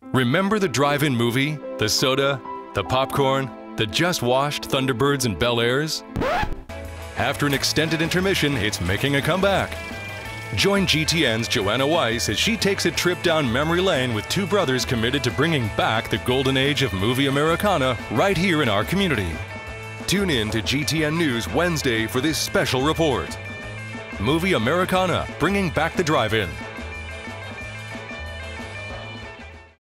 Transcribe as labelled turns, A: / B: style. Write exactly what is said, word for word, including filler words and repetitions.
A: Remember the drive-in movie? The soda, the popcorn, the just washed Thunderbirds and Bel Airs? After an extended intermission, it's making a comeback. Join G T N's Joanna Weiss as she takes a trip down memory lane with two brothers committed to bringing back the golden age of movie Americana right here in our community. Tune in to G T N News Wednesday for this special report. Movie Americana, bringing back the drive-in.